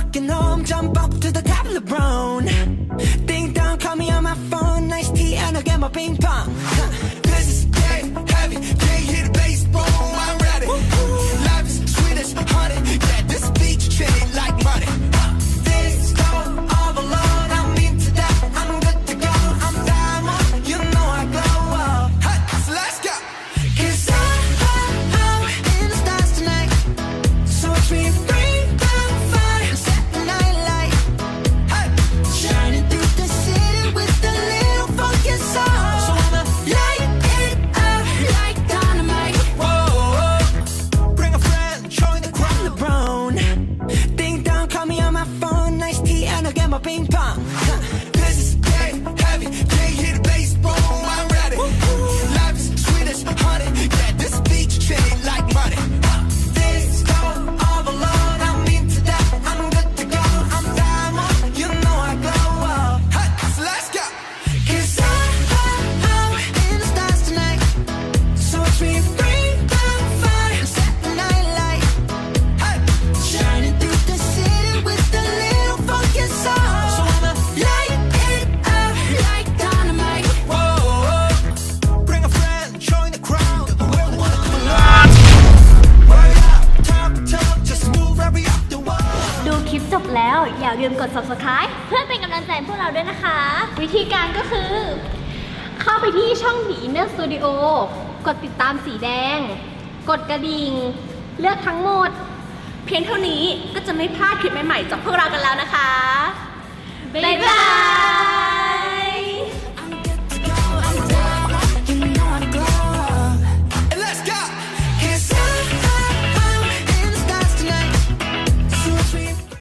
walking home, jump up to the top of the brown. Ding dong, call me on my phone, nice tea and I'll get my ping pong. This is dead heavy, can't hear the bass, boom, I'm ready. Life is sweet as honey, yeah, this beach chain like money. This all alone, I'm into that, I'm good to go. I'm diamond, you know I glow. Hey, so let's go. 'Cause I'm in the stars tonight, so watch me bring down fire, set the night light. Hey, shining through the city with a little funky soul. So I'ma light it up like dynamite. Whoa, bring a friend, join the crowd. LeBron, ding dong, call me on my phone, nice tea and I'll get my ping pong. This is dead heavy, can't hear the bass, boom, I'm ready. Life is sweet as honey, yeah, this beach chain like money. This all alone, I'm into that, I'm good to go. I'm diamond, you know I glow. Hey, so let's go. 'Cause I'm in the stars tonight, so watch me bring down fire, set the night light. Hey, shining through the city with a little funky soul. So I'ma light it up like dynamite. Whoa, bring a friend, join the crowd. The world wanna come alive. Word up, talk, just move every up the wall. ดูคลิปจบแล้วอย่าลืมกด subscribe เพื่อเป็นกำลังใจให้พวกเราด้วยนะคะ วิธีการก็คือ เข้าไปที่ช่อง The Inner Studio กดติดตามสีแดง กดกระดิ่ง เลือกทั้งหมด เพียงเท่านี้ก็จะไม่พลาดคลิปใหม่ๆจากพวกเรากันแล้วนะคะ บ๊ายบาย